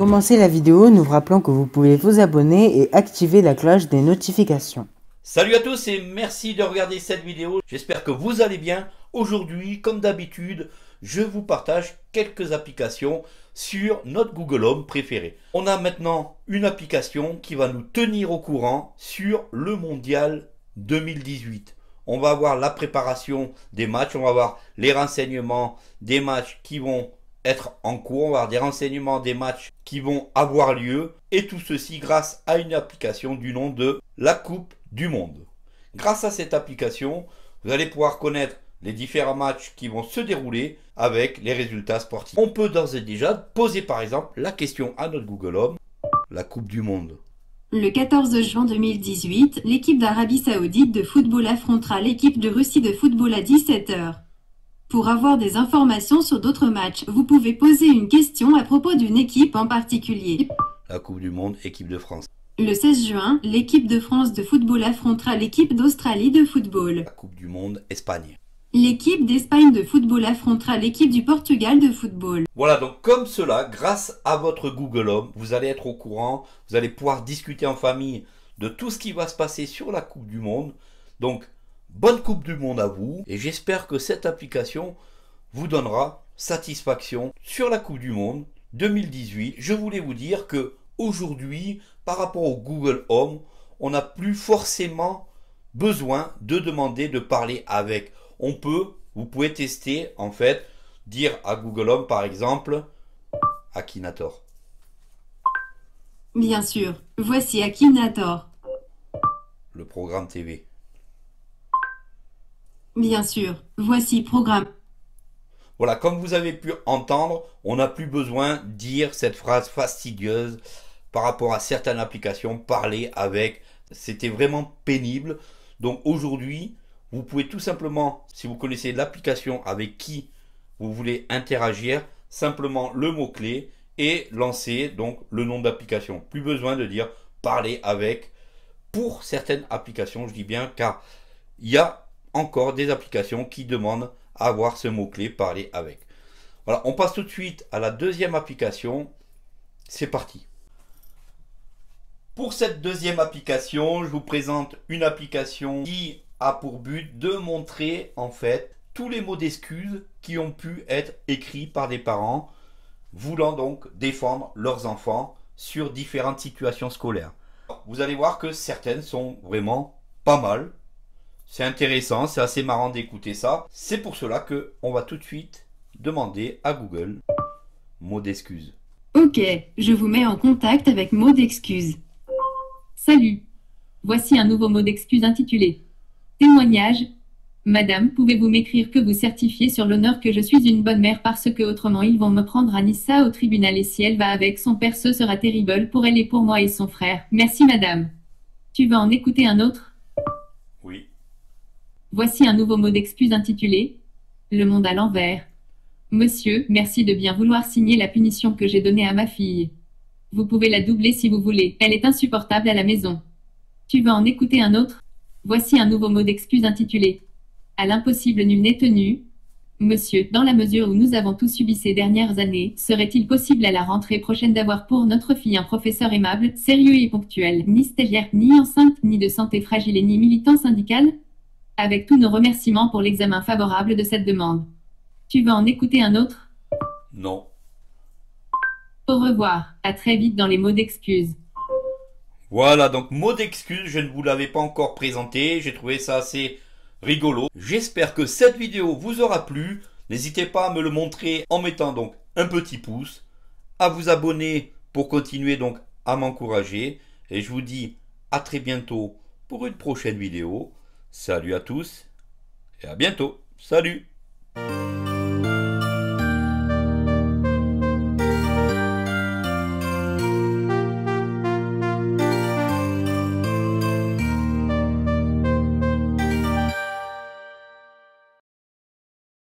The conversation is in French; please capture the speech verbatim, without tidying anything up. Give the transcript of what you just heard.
commencer la vidéo, nous vous rappelons que vous pouvez vous abonner et activer la cloche des notifications. Salut à tous et merci de regarder cette vidéo. J'espère que vous allez bien. Aujourd'hui, comme d'habitude, je vous partage quelques applications sur notre Google Home préféré. On a maintenant une application qui va nous tenir au courant sur le mondial deux mille dix-huit. On va avoir la préparation des matchs, on va avoir les renseignements des matchs qui vont être en cours, on va avoir des renseignements des matchs qui vont avoir lieu, et tout ceci grâce à une application du nom de la Coupe du Monde. Grâce à cette application, vous allez pouvoir connaître les différents matchs qui vont se dérouler avec les résultats sportifs. On peut d'ores et déjà poser par exemple la question à notre Google Home, la Coupe du Monde. Le quatorze juin deux mille dix-huit, l'équipe d'Arabie Saoudite de football affrontera l'équipe de Russie de football à dix-sept heures. Pour avoir des informations sur d'autres matchs, vous pouvez poser une question à propos d'une équipe en particulier. La Coupe du Monde, équipe de France. Le seize juin, l'équipe de France de football affrontera l'équipe d'Australie de football. La Coupe du Monde, Espagne. L'équipe d'Espagne de football affrontera l'équipe du Portugal de football. Voilà, donc comme cela, grâce à votre Google Home, vous allez être au courant, vous allez pouvoir discuter en famille de tout ce qui va se passer sur la Coupe du Monde. Donc, bonne Coupe du Monde à vous, et j'espère que cette application vous donnera satisfaction sur la Coupe du Monde deux mille dix-huit. Je voulais vous dire que aujourd'hui, par rapport au Google Home, on n'a plus forcément besoin de demander de parler avec. On peut, vous pouvez tester en fait, dire à Google Home par exemple, Akinator. Bien sûr, voici Akinator. Le programme T V. Bien sûr, voici programme. Voilà, comme vous avez pu entendre, on n'a plus besoin de dire cette phrase fastidieuse par rapport à certaines applications, parler avec, c'était vraiment pénible. Donc aujourd'hui, vous pouvez tout simplement, si vous connaissez l'application avec qui vous voulez interagir, simplement le mot-clé et lancer donc le nom d'application. Plus besoin de dire parler avec pour certaines applications, je dis bien, car il y a encore des applications qui demandent à avoir ce mot-clé parler avec. Voilà, on passe tout de suite à la deuxième application. C'est parti. Pour cette deuxième application, je vous présente une application qui a pour but de montrer en fait tous les mots d'excuses qui ont pu être écrits par des parents voulant donc défendre leurs enfants sur différentes situations scolaires. Vous allez voir que certaines sont vraiment pas mal. C'est intéressant, c'est assez marrant d'écouter ça. C'est pour cela que on va tout de suite demander à Google mots d'excuses. Ok, je vous mets en contact avec mot d'excuse. Salut. Voici un nouveau mot d'excuse intitulé témoignage. Madame, pouvez-vous m'écrire que vous certifiez sur l'honneur que je suis une bonne mère parce que autrement ils vont me prendre à Nissa au tribunal et si elle va avec son père ce sera terrible pour elle et pour moi et son frère. Merci madame. Tu veux en écouter un autre? Oui. Voici un nouveau mot d'excuse intitulé le monde à l'envers. Monsieur, merci de bien vouloir signer la punition que j'ai donnée à ma fille. Vous pouvez la doubler si vous voulez, elle est insupportable à la maison. Tu veux en écouter un autre? Voici un nouveau mot d'excuse intitulé à l'impossible nul n'est tenu. Monsieur, dans la mesure où nous avons tous subi ces dernières années, serait-il possible à la rentrée prochaine d'avoir pour notre fille un professeur aimable, sérieux et ponctuel, ni stagiaire, ni enceinte, ni de santé fragile et ni militant syndical? Avec tous nos remerciements pour l'examen favorable de cette demande. Tu veux en écouter un autre? Non. Au revoir, à très vite dans les mots d'excuse. Voilà, donc mot d'excuse, je ne vous l'avais pas encore présenté, j'ai trouvé ça assez rigolo. J'espère que cette vidéo vous aura plu. N'hésitez pas à me le montrer en mettant donc un petit pouce, à vous abonner pour continuer donc à m'encourager. Et je vous dis à très bientôt pour une prochaine vidéo. Salut à tous et à bientôt. Salut!